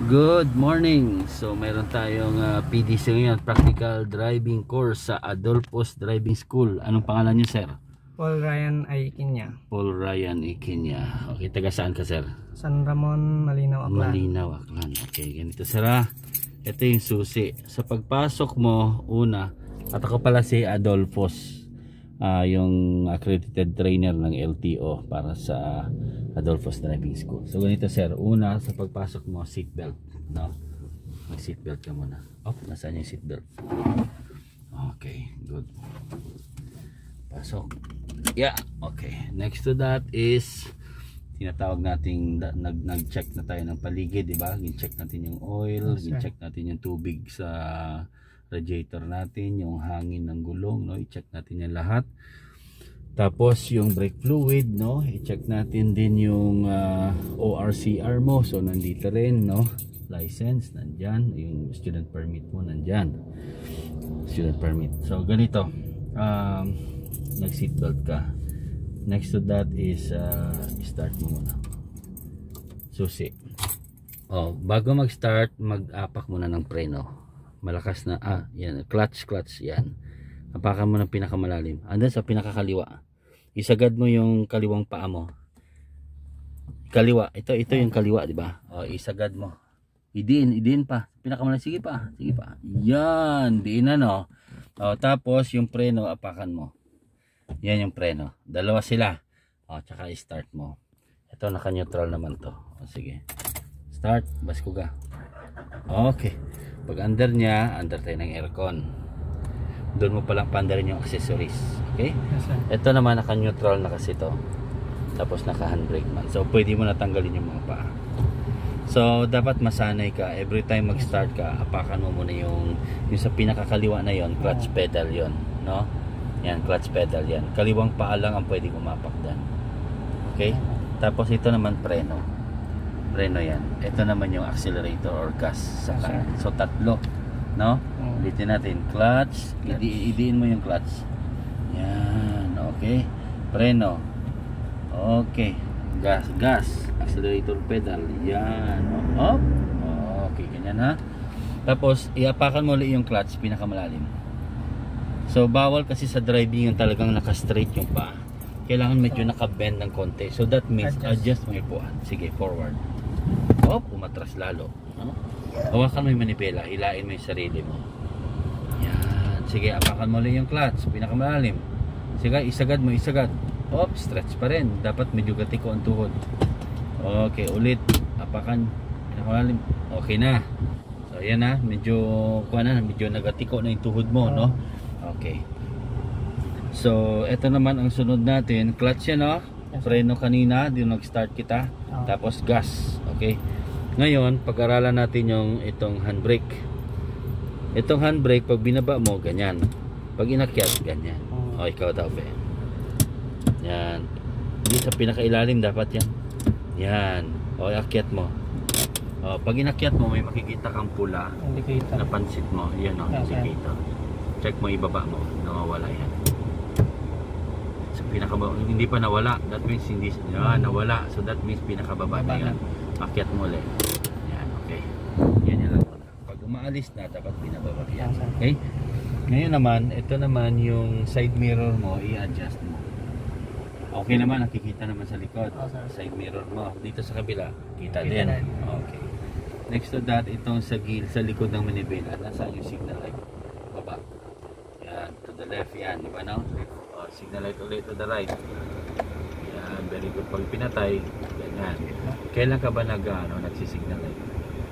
Good morning. So mayroon tayong PDC ngayon, Practical Driving Course sa Adolphos Driving School. Anong pangalan niyo, sir? Paul Ryan Ikinya. Paul Ryan Ikinya. Okay, taga saan ka, sir? San Ramon, Malinaw, Aklan. Malinaw, Aklan. Okay, ganito, sir. Ito yung susi. Sa pagpasok mo, una, at ako pala si Adolphos, yung accredited trainer ng LTO para sa Adolphos Driving School. So ganito, sir, una sa pagpasok mo, seatbelt, no? Mag seatbelt ka muna. Nasaan yung seatbelt? Okay, good. Pasok. Yeah, okay. Next to that is tinatawag nating nag-check na tayo ng paligid, di ba? Gin-check natin yung oil, gin-check natin yung tubig sa radiator natin, yung hangin ng gulong, no? I-check natin yan lahat. Tapos yung brake fluid, no? I-check natin din yung ORCR mo. So nandito rin, no? License nandyan, yung student permit mo nandyan. Student permit. So ganito, nag seatbelt ka. Next to that is start mo muna. Susi. Bago mag-start, mag-apak muna ng preno. Malakas na, yan, clutch, yan. Apakan mo ng pinakamalalim. Andun sa pinakakaliwa. Isagad mo yung kaliwang paa mo. Kaliwa, ito yung kaliwa, di ba? Isagad mo. Idiin pa. Pinakamalalim, sige pa. Yan, diin na, no? Tapos yung preno, apakan mo. Yan yung preno. Dalawa sila. Tsaka i-start mo. Ito, naka-neutral naman to. Sige. Start, baskuga. Okay. Pag under niya, under tayo ng aircon. Doon mo palang pandarin yung accessories. Okay? Yes, sir. Ito naman naka-neutral na kasi to. Tapos naka-handbrake man. So pwede mo natanggalin yung mga paa. So dapat masanay ka. Every time mag-start ka, apakan mo muna yung sa pinakakaliwa na yon, clutch pedal yon, no? Yan, clutch pedal yan. Kaliwang paa lang ang pwedeng umapak dyan. Okay? Tapos ito naman preno. Preno yan. Ito naman yung accelerator or gas sa car. So tatlo, no? Ulitin natin. Clutch, idiin mo yung clutch. Yan, okay. Preno. Okay. Gas, accelerator pedal. Yan. Okay, ganyan, ha. Tapos iapakan mo ulit yung clutch pinakamalalim. So bawal kasi sa driving yung talagang naka-straight yung paa. Kailangan medyo naka-bend ng konti. So that means adjust mo yung puan. Sige, forward. Umatras lalo. Hawakan mo yung manipela, hilain mo yung sarili mo. Yan. Sige, apakan mo ulit yung clutch pinakamalalim. Sige, isagad mo. Stretch pa rin. Dapat medyo gatiko ang tuhod. Okay, ulit. Apakan pinakamalalim. Okay na. So ayan na, medyo nagatiko na yung tuhod mo, no? Okay. So ito naman ang sunod natin. Clutch yan, no? Preno kanina, din nag-start kita. Tapos gas. Okay. Ngayon, pag-aralan natin yung itong handbrake. Itong handbrake, pag binaba mo, ganyan. Pag inakyat, ganyan. Ikaw daw, be. Yan. Hindi sa pinakailalim, dapat yan. Yan. Akyat mo. Pag inakyat mo, may makikita kang pula. Indicator. Napansit mo. Yan, indicator. Check mo, ibaba mo. Nawawala yan. So, hindi pa nawala. That means hindi nawala. So that means pinakababa na yan. Akyat mo ulit. Yan, okay. Yan lang. Pag umaalis na, dapat binababa yan. Okay? Ngayon naman, ito naman yung side mirror mo, i-adjust mo. Okay naman, nakikita naman sa likod. Side mirror mo. Dito sa kabila, kita din. Okay. Next to that, itong sa likod ng manibela, nasaan yung signal light? Baba. Yan, to the left yan. Di ba, no? Signal light ulit to the right. Yan, very good. Pag pinatay, ganyan. Kailan ka ba nagsisignal light?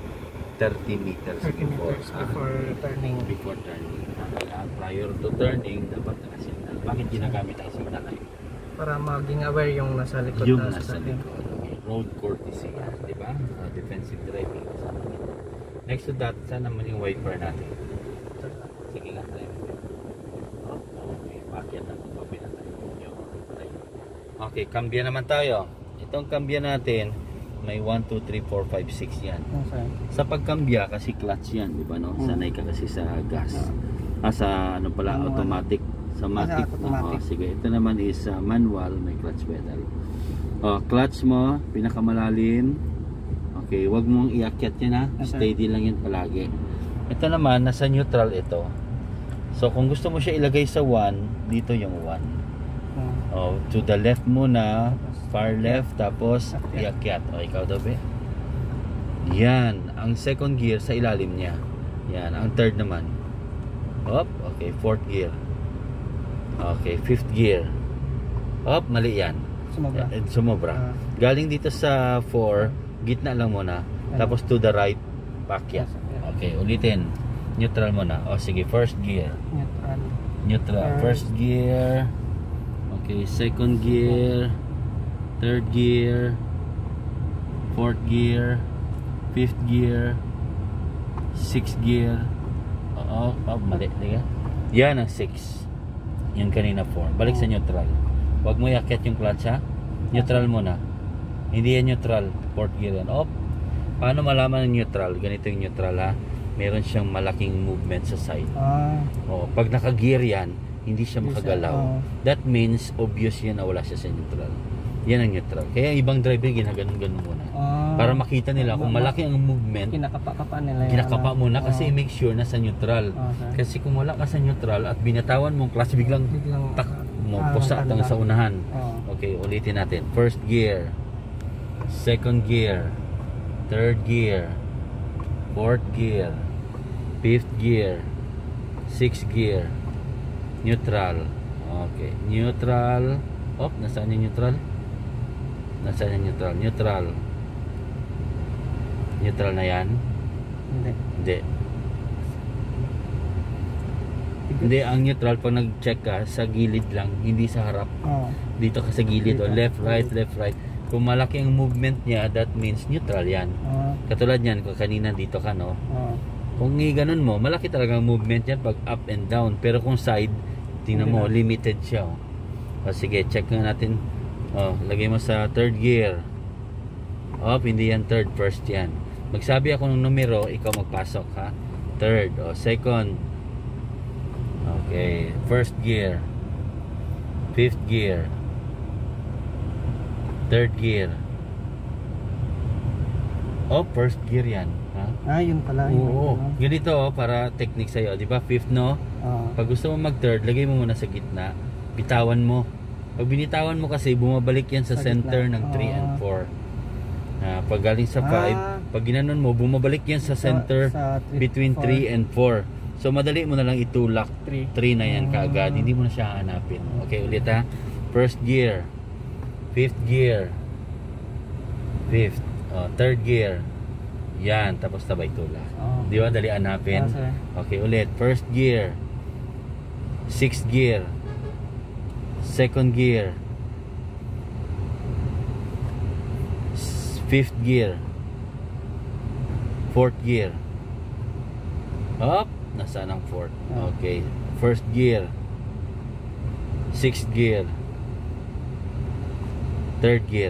30 meters before turning. Before turning. Prior to turning, dapat nakasignal. Bakit ginagamit ang signal light? Para maging aware yung nasa likod. Yung nasa likod. Okay. Road courtesy. Diba? Defensive driving. Next to that, saan naman yung wiper natin? Sige nga tayo. Okay, bakit na okay, kambya naman tayo. Itong kambya natin, may 1, 2, 3, 4, 5, 6 yan. Sa pagkambya, kasi clutch yan, di ba, no? Sanay ka kasi sa gas. Sa automatic. Sa matic. Sige, ito naman is manual, may clutch pedal. Clutch mo, pinakamalalim. Okay, wag mong iakyat yan ha. Steady lang yan palagi. Ito naman, nasa neutral ito. So kung gusto mo siya ilagay sa 1, dito yung 1. Oh, to the left muna, far left, tapos iakyat. O, ikaw daw be. Yan, ang second gear sa ilalim niya. Yan, ang third naman. Up, okay, fourth gear. Okay, fifth gear. Up, mali yan. Sumobra. Galing dito sa 4, gitna lang muna. Tapos to the right, paakyat. Okay, ulitin. Neutral muna. O sige, first gear. Neutral. First gear. Okay, second gear. Third gear. Fourth gear. Fifth gear. Sixth gear. Mali. Diga? Yan ang 6. Yung kanina 4. Balik sa neutral. Huwag mo iakyat yung clutch ha. Neutral muna. Hindi yan neutral. Fourth gear yan. Paano malaman ang neutral? Ganito yung neutral ha. Meron siyang malaking movement sa side. Pag naka-gear yan, hindi siya makagalaw. That means obvious yan na wala siya sa neutral. Yan ang neutral. Kaya ibang driver ginaganon-ganon muna. Para makita nila kung malaki ang movement. Kinakapa nila yan. Kinakapa muna kasi make sure na sa neutral. Kasi kung wala ka sa neutral at binatawan mong clutch, biglang tak mo pusa hanggang sa unahan. Okay, ulitin natin. First gear. Second gear. Third gear. Fourth gear. Fifth gear. Sixth gear. Neutral. Okay, neutral. Nasaan yung neutral? Nasaan yung neutral? Neutral. Neutral na yan? Hindi. Hindi, ang neutral pag nag-check ka sa gilid lang, hindi sa harap. Dito ka sa gilid, left, right, left, right. Kung malaki ang movement niya, that means neutral yan. Katulad yan, kung kanina dito ka, no? Kung ganun mo, malaki talaga ang movement yan pag up and down. Pero kung side, tingnan mo, limited siya. Sige, check nga natin. Lagay mo sa third gear. Hindi yan third, first yan. Magsabi ako ng numero, ikaw magpasok ha. Third, second. Okay, first gear. Fifth gear. Third gear. First gear yan. Yun pala. Ganito para technique sa'yo. Diba? Fifth, no? Pag gusto mo mag-third, lagay mo muna sa gitna. Bitawan mo. Pag binitawan mo kasi, bumabalik yan sa center ng 3 and 4. Pag galing sa 5, pag ginanon mo, bumabalik yan sa center between 3 and 4. So, madali mo na lang itulak. 3 na yan kaagad. Hindi mo na siya hanapin. Okay, ulit ha. First gear. Fifth gear. Fifth. Third gear. Yan. Tapos sabay tulak. Di ba? Dali hanapin. Okay, ulit. First gear. Sixth gear. Second gear. Fifth gear. Fourth gear. Nasaan ang fourth? Okay. First gear. Sixth gear. Third gear.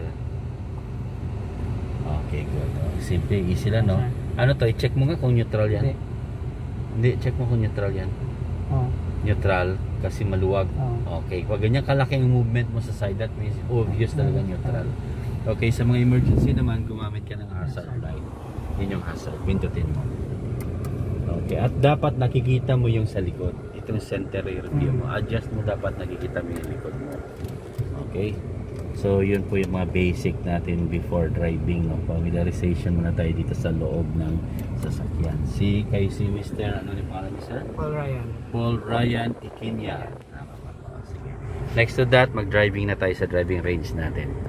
Okay, good. Simple, easy lang, no? Ano to? I-check mo nga kung neutral yan. Hindi, check mo kung neutral yan. Neutral kasi maluwag. Okay, pag ganyan kalaki ang movement mo sa side, that means obvious talaga neutral. Okay, sa mga emergency naman, gumamit ka ng hazard light. Yun yung hazard, pindutin mo. Okay, at dapat nakikita mo yung sa likod. Itong center rear view mo. Adjust mo, dapat nakikita mo yung likod mo. Okay, so yun po yung mga basic natin before driving, no? Familiarization muna tayo dito sa loob ng sasakyan. Si Mr. ano yung pangalan niya, sir? Paul Ryan Ikinya. Next to that, mag-driving na tayo sa driving range natin.